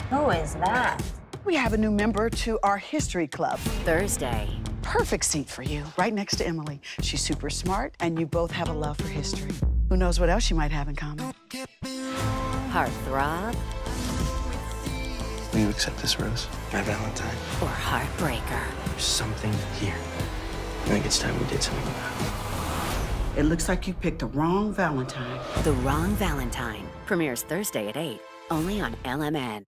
Who is that? We have a new member to our history club. Thursday. Perfect seat for you, right next to Emily. She's super smart, and you both have a love for history. Who knows what else you might have in common? Heartthrob Will you accept this rose, my Valentine? or heartbreaker? There's something here. I think it's time we did something about it. It looks like you picked the wrong Valentine. The Wrong Valentine premieres Thursday at 8, only on LMN.